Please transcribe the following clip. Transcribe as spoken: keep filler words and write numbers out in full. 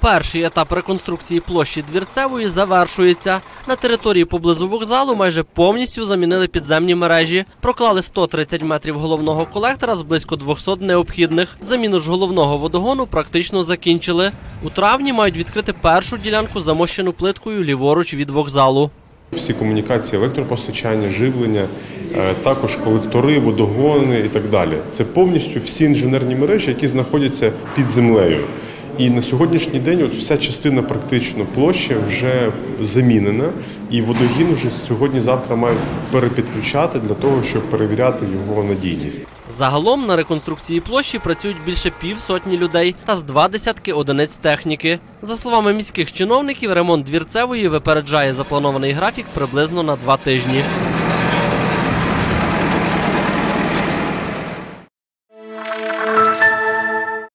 Перший етап реконструкції площі Двірцевої завершується. На території поблизу вокзалу майже повністю замінили підземні мережі. Проклали сто тридцять метрів головного колектора з близько двохсот необхідних. Заміну ж головного водогону практично закінчили. У травні мають відкрити першу ділянку, замощену плиткою ліворуч від вокзалу. Всі комунікації, електропостачання, живлення, також колектори, водогони і так далі. Це повністю всі інженерні мережі, які знаходяться під землею. І на сьогоднішній день от вся частина практично площі вже замінена, і водогін вже сьогодні-завтра мають перепідключати для того, щоб перевіряти його надійність. Загалом на реконструкції площі працюють більше півсотні людей та з два десятки одиниць техніки. За словами міських чиновників, ремонт Двірцевої випереджає запланований графік приблизно на два тижні.